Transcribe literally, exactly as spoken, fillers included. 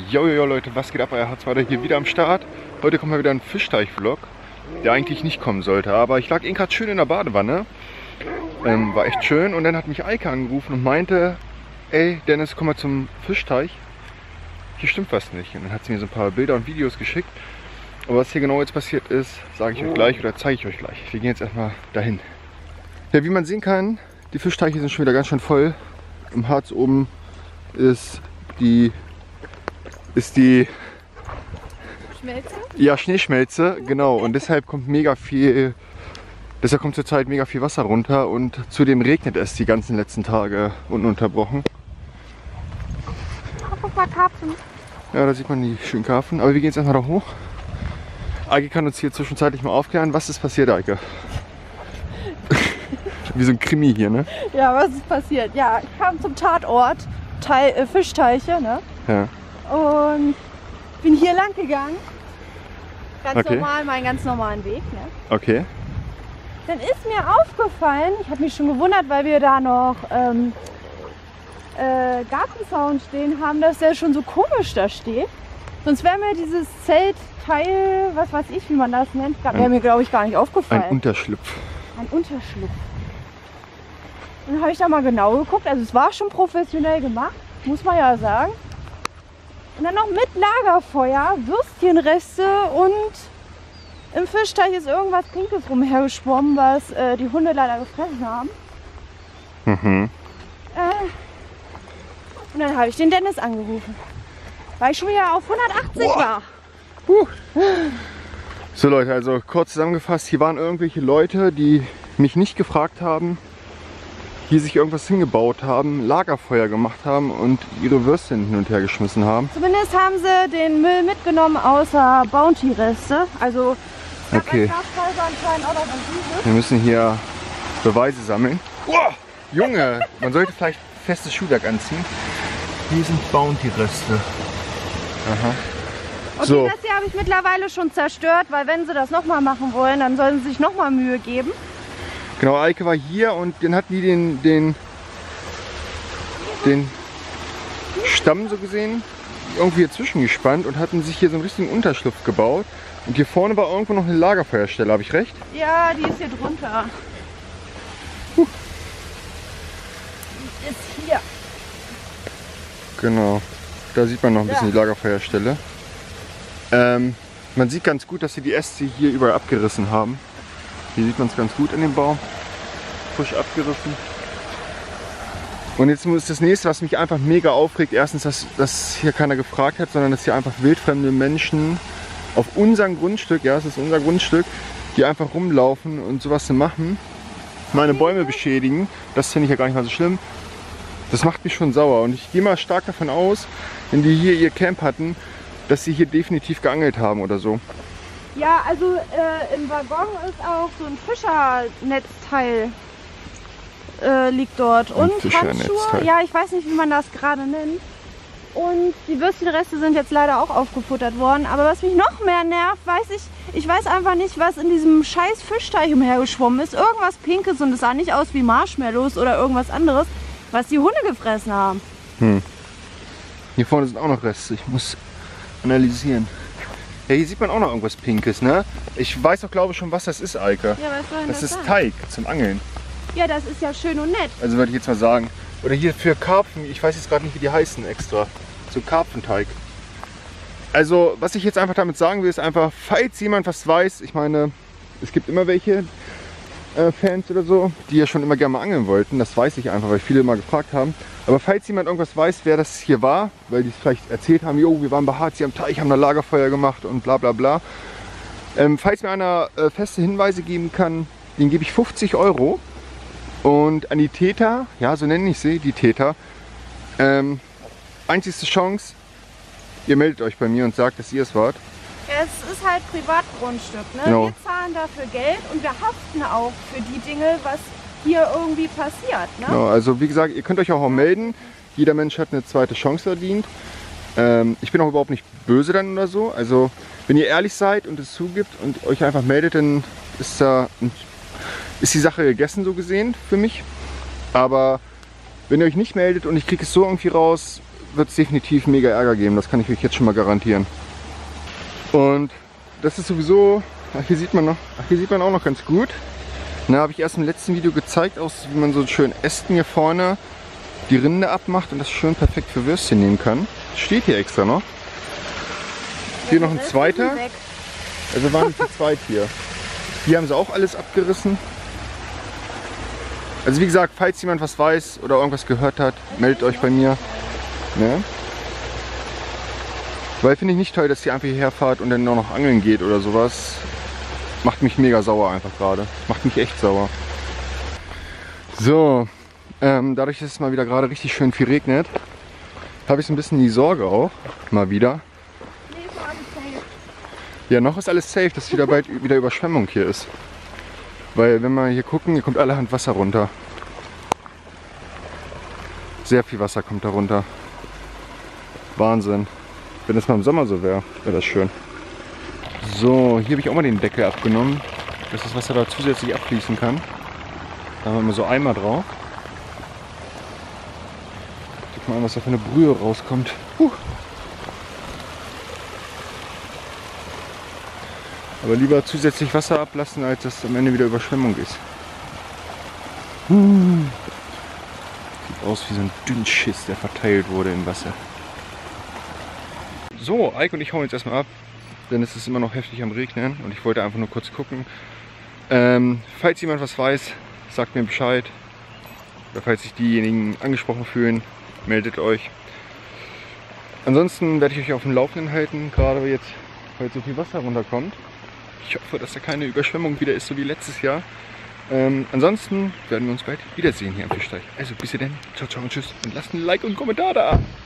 Jojojo Leute, was geht ab? Euer Harzwader hier wieder am Start. Heute kommt mal wieder ein Fischteich-Vlog, der eigentlich nicht kommen sollte. Aber ich lag eben gerade schön in der Badewanne. Ähm, war echt schön. Und dann hat mich Eike angerufen und meinte, ey Dennis, komm mal zum Fischteich. Hier stimmt was nicht. Und dann hat sie mir so ein paar Bilder und Videos geschickt. Aber was hier genau jetzt passiert ist, sage ich euch gleich oder zeige ich euch gleich. Wir gehen jetzt erstmal dahin. Ja, wie man sehen kann, die Fischteiche sind schon wieder ganz schön voll. Im Harz oben ist die ist die Schmelze? Ja, Schneeschmelze, genau. Und deshalb kommt mega viel, deshalb kommt zurzeit mega viel Wasser runter und zudem regnet es die ganzen letzten Tage ununterbrochen. Oh, guck mal, Karpfen. Ja, da sieht man die schönen Karpfen. Aber wir gehen jetzt erstmal da hoch. Eike kann uns hier zwischenzeitlich mal aufklären. Was ist passiert, Eike? Wie so ein Krimi hier, ne? Ja, was ist passiert? Ja, ich kam zum Tatort, Teil, äh, Fischteiche, ne? Ja. Und bin hier lang gegangen. Ganz Okay. normal, meinen ganz normalen Weg, ne? Okay. Dann ist mir aufgefallen, ich habe mich schon gewundert, weil wir da noch ähm, äh, Gartenzaun stehen haben, dass der schon so komisch da steht. Sonst wäre mir dieses Zeltteil, was weiß ich, wie man das nennt, wäre mir, glaube ich, gar nicht aufgefallen. Ein Unterschlupf. Ein Unterschlupf. Dann habe ich da mal genau geguckt, also es war schon professionell gemacht, muss man ja sagen. Und dann noch mit Lagerfeuer, Würstchenreste und im Fischteich ist irgendwas Pinkes rumhergeschwommen, was äh, die Hunde leider gefressen haben. Mhm. Äh, und dann habe ich den Dennis angerufen, weil ich schon wieder auf hundertachtzig Boah. war. Uh. So Leute, also kurz zusammengefasst, hier waren irgendwelche Leute, die mich nicht gefragt haben, hier sich irgendwas hingebaut haben, Lagerfeuer gemacht haben und ihre Würstchen hin und her geschmissen haben. Zumindest haben sie den Müll mitgenommen, außer Bounty-Reste. Also es gab Okay. bei Gasthäusern anscheinend auch noch was Süßes. Wir müssen hier Beweise sammeln. Oh, Junge, man sollte vielleicht festes Schuhwerk anziehen. Hier sind Bounty-Reste. Aha. Okay, So. das hier habe ich mittlerweile schon zerstört, weil wenn sie das nochmal machen wollen, dann sollen sie sich nochmal Mühe geben. Genau, Eike war hier und dann hatten die den, den, den Stamm so gesehen irgendwie hier zwischengespannt und hatten sich hier so einen richtigen Unterschlupf gebaut. Und hier vorne war irgendwo noch eine Lagerfeuerstelle, habe ich recht? Ja, die ist hier drunter. Huh. Die ist hier. Genau, da sieht man noch ein bisschen Ja. die Lagerfeuerstelle. Ähm, man sieht ganz gut, dass sie die Äste hier überall abgerissen haben. Hier sieht man es ganz gut in dem Baum. Frisch abgerissen. Und jetzt ist das nächste, was mich einfach mega aufregt. Erstens, dass, dass hier keiner gefragt hat, sondern dass hier einfach wildfremde Menschen auf unserem Grundstück, ja, es ist unser Grundstück, die einfach rumlaufen und sowas zu machen. Meine Bäume beschädigen. Das finde ich ja gar nicht mal so schlimm. Das macht mich schon sauer. Und ich gehe mal stark davon aus, wenn die hier ihr Camp hatten, dass sie hier definitiv geangelt haben oder so. Ja, also äh, im Waggon ist auch so ein Fischernetzteil äh, liegt dort. Ein Und Fischernetzteil. Handschuhe, ja, ich weiß nicht, wie man das gerade nennt. Und die Würstchenreste sind jetzt leider auch aufgefuttert worden. Aber was mich noch mehr nervt, weiß ich, ich weiß einfach nicht, was in diesem scheiß Fischteich umhergeschwommen ist. Irgendwas Pinkes und es sah nicht aus wie Marshmallows oder irgendwas anderes, was die Hunde gefressen haben. Hm. Hier vorne sind auch noch Reste. Ich muss analysieren. Ja, hier sieht man auch noch irgendwas Pinkes, ne? Ich weiß doch, glaube ich, schon, was das ist, Eike. Ja, was soll denn Das das ist sein? Teig zum Angeln. Ja, das ist ja schön und nett. Also würde ich jetzt mal sagen. Oder hier für Karpfen, ich weiß jetzt gerade nicht, wie die heißen extra. So Karpfenteig. Also, was ich jetzt einfach damit sagen will, ist einfach, falls jemand was weiß, ich meine, es gibt immer welche äh, Fans oder so, die ja schon immer gerne mal angeln wollten. Das weiß ich einfach, weil viele mal gefragt haben. Aber falls jemand irgendwas weiß, wer das hier war, weil die es vielleicht erzählt haben, jo, wir waren bei Harz hier am Teich, haben da Lagerfeuer gemacht und bla bla bla. Ähm, falls mir einer äh, feste Hinweise geben kann, den gebe ich fünfzig Euro. Und an die Täter, ja, so nenne ich sie, die Täter, ähm, einzigste Chance, ihr meldet euch bei mir und sagt, dass ihr es wart. Ja, es ist halt Privatgrundstück, ne? Genau. Wir zahlen dafür Geld und wir haften auch für die Dinge, was hier irgendwie passiert, ne? Genau, also wie gesagt, ihr könnt euch auch, auch melden. Jeder Mensch hat eine zweite Chance verdient. Ähm, ich bin auch überhaupt nicht böse dann oder so. Also wenn ihr ehrlich seid und es zugibt und euch einfach meldet, dann ist, da, ist die Sache gegessen so gesehen für mich. Aber wenn ihr euch nicht meldet und ich kriege es so irgendwie raus, wird es definitiv mega Ärger geben, das kann ich euch jetzt schon mal garantieren. Und das ist sowieso, ach, hier sieht man noch, ach, hier sieht man auch noch ganz gut. Na, habe ich erst im letzten Video gezeigt, aus, wie man so schön Ästen hier vorne die Rinde abmacht und das schön perfekt für Würstchen nehmen kann. Steht hier extra noch. Hier noch ein zweiter. Also waren zu zweit hier. Hier haben sie auch alles abgerissen. Also wie gesagt, falls jemand was weiß oder irgendwas gehört hat, meldet euch bei mir. Ne? Weil finde ich nicht toll, dass ihr einfach hierher fahrt und dann nur noch angeln geht oder sowas. Macht mich mega sauer einfach gerade. Macht mich echt sauer. So, ähm, dadurch, dass es mal wieder gerade richtig schön viel regnet, habe ich so ein bisschen die Sorge auch, mal wieder. Nee, ist alles safe. Ja, noch ist alles safe, dass wieder bald wieder Überschwemmung hier ist. Weil wenn wir hier gucken, hier kommt allerhand Wasser runter. Sehr viel Wasser kommt da runter. Wahnsinn. Wenn das mal im Sommer so wäre, wäre das schön. So, hier habe ich auch mal den Deckel abgenommen, dass das Wasser da zusätzlich abfließen kann. Da haben wir immer so Eimer drauf. Guck mal an, was da für eine Brühe rauskommt. Puh. Aber lieber zusätzlich Wasser ablassen, als dass am Ende wieder Überschwemmung ist. Hm. Sieht aus wie so ein Dünnschiss, der verteilt wurde im Wasser. So, Eike und ich hauen jetzt erstmal ab, denn es ist immer noch heftig am Regnen und ich wollte einfach nur kurz gucken. Ähm, falls jemand was weiß, sagt mir Bescheid. Oder falls sich diejenigen angesprochen fühlen, meldet euch. Ansonsten werde ich euch auf dem Laufenden halten, gerade jetzt, weil so viel Wasser runterkommt. Ich hoffe, dass da keine Überschwemmung wieder ist, so wie letztes Jahr. Ähm, ansonsten werden wir uns bald wiedersehen hier am Fischteich. Also bis dann, ciao, ciao und tschüss und lasst ein Like und einen Kommentar da.